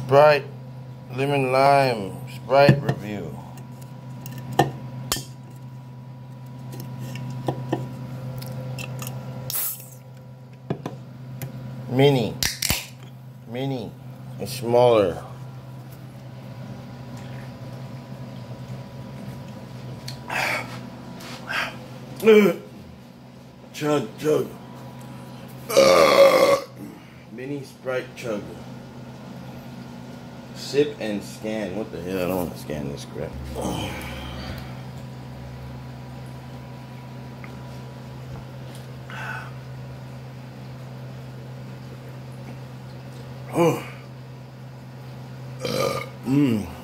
Sprite lemon lime Sprite review. Mini and smaller. Chug. Mini Sprite chug. Sip and scan. What the hell? I don't want to scan this crap. Oh.